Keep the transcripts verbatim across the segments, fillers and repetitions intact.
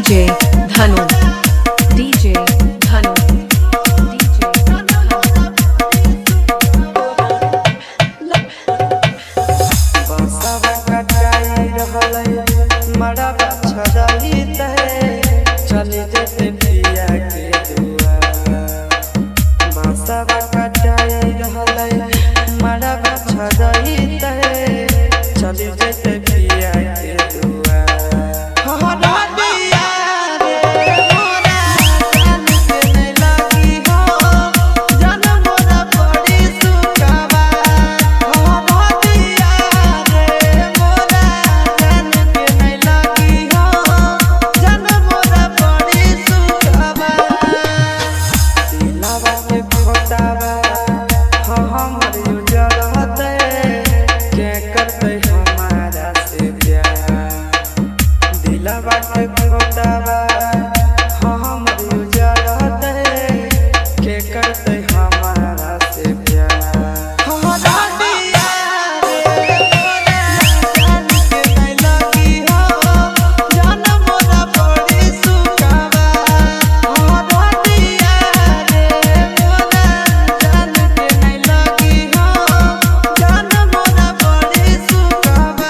DJ धनु DJ धनु DJ बांसवा कटाई रहलै मड़वा छड़ाई तहे चली जैसे पिया के दुआ। बांसवा कटाई रहलै मड़वा छड़ाई तहे चली जैसे पिया के दुआ। हरा दिया रे मोरा जान के नहीं लगी हो जान मोरा बड़ी सुखवा। हरा दिया रे मोरा जान के नहीं लगी हो जान मोरा बड़ी सुखवा। दिलवा के खोटावा हो हमर उजड़ होते के करते हमारा से प्यार। दिलवा के खोटावा हो हमर उजड़ होते के करते हमारा से प्यार। हरा दिया रे मोरा जान के नहीं लगी हो जान मोरा बड़ी सुखवा। हरा दिया रे मोरा जान के नहीं लगी हो जान मोरा बड़ी सुखवा।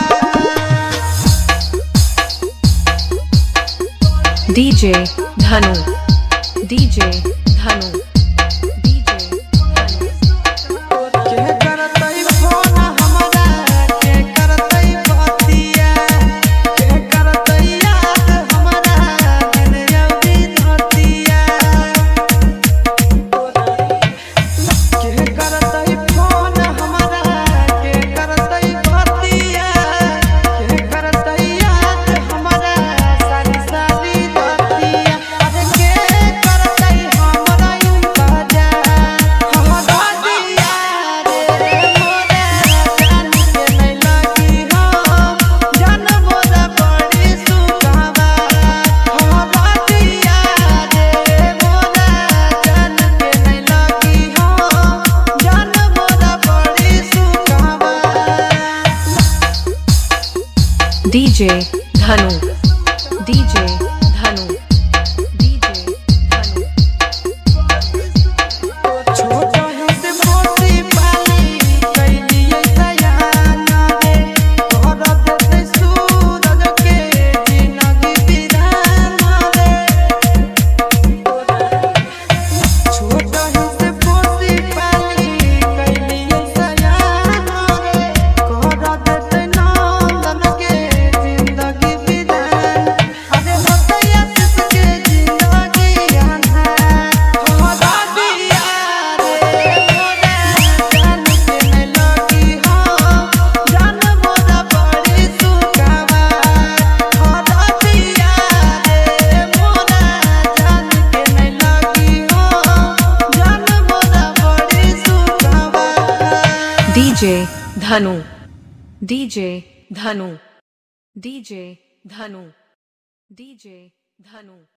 डीजे धनु डीजे धनु डीजे धनु के करतै फोन हमरा के करतै बतिया के करतै याद हमरा दिन यौरी धतिया। के करतै फोन हमरा के करतै बतिया के करतै याद हमरा सारी सारी धतिया। अरे के करतै हमरा इंतजार। हरा दिया रे मोरा जान के नहीं लगी हो जान मोरा बड़ी सुखवा। हरा दिया रे मोरा जान के नहीं लगी हो जान मोरा बड़ी सुखवा। डीजे धनु डीजे धनु डीजे धनु छोटा है से मोती पाली कैलिए सयाना रे तोहरा देते सूरज के जिंदगी बिराना रे। छोटा है से मोती पाली कैलिए सयाना रे तोहरा देते नंदन के जिंदगी बिराना। अरे होतैया किसके जिंदगी अन्हार। हरा दिया रे मोरा जान के नहीं लगी हो जान मोरा बड़ी सुखवा। हरा दिया रे मोरा जान के नहीं लगी हो जान मोरा बड़ी सुखवा। डीजे धनु डीजे धनु डीजे धनु डीजे धनु